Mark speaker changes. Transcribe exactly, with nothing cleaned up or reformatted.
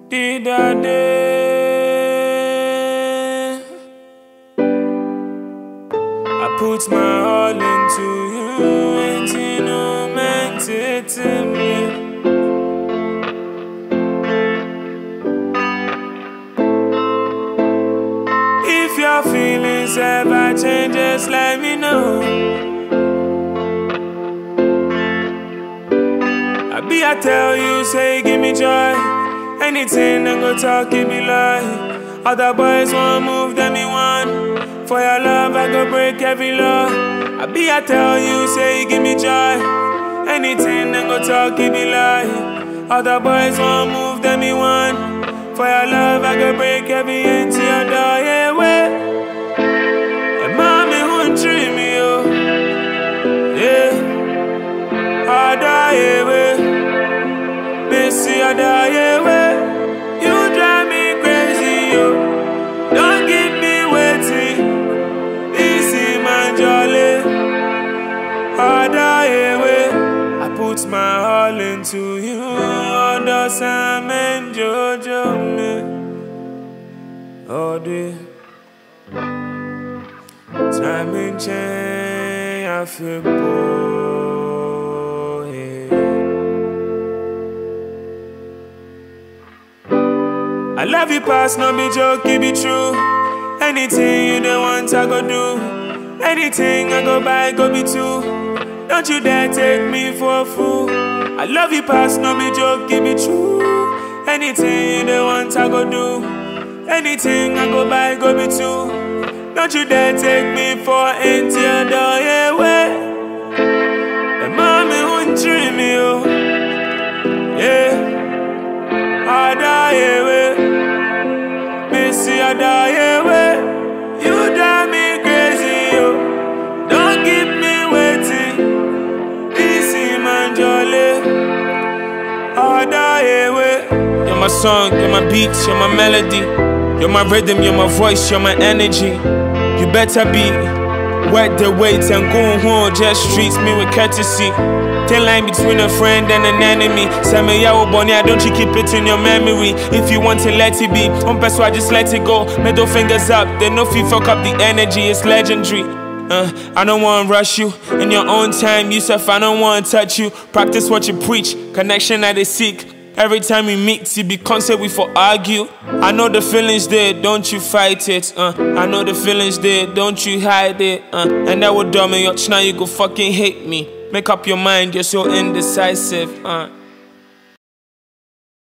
Speaker 1: Did I day? I put my all into you, and you know meant it to me. If your feelings ever change, just let me know. I be I tell you, say give me joy. Anything then go talk, give me lie. Other boys won't move, then me one. For your love, I go break every law. I be I tell you, say give me joy. Anything then go talk, give me lie. Other boys won't move, then me one. For your love, I go break every into your door, yeah, way. And mommy won't treat me, oh, yeah. I die, yeah, way. Missy, I die, yeah, way. You drive me crazy, yo. Don't keep me waiting. Easy, man, jolly. I die, yeah, way. I put my all into you. Under Sam and Jojo, me. All day. Time and change, I feel bored. I love you past, no be joke, it be true. Anything you don't want, I go do. Anything I go buy, go be too. Don't you dare take me for a fool. I love you past, no be joke, it be true. Anything you don't want, I go do. Anything I go buy, go be too. Don't you dare take me for empty your door, yeah, way. And mommy won't treat me, oh, yeah. I die, yeah, way. Missy, I die, yeah, way. You drive me crazy, yo. Don't keep me waiting. Easy, man, jolly. I die, yeah, way. You're my song, you're my beats, you're my melody. You're my rhythm, you're my voice, you're my energy. You better be worth the wait and go home, just treat me with courtesy. Thin line between a friend and an enemy. Say me yawo bonia, don't you keep it in your memory. If you want to let it be, on persuade, just let it go. Middle fingers up, then no fee fuck up the energy, it's legendary. Uh, I don't wanna rush you. In your own time, Yusuf, I don't wanna touch you. Practice what you preach, connection that they seek. Every time we meet, see be concept we for argue. I know the feelings there, don't you fight it. Uh, I know the feelings there, don't you hide it. Uh, and that would dumb me up, now you go fucking hate me. Make up your mind, you're so indecisive. Uh.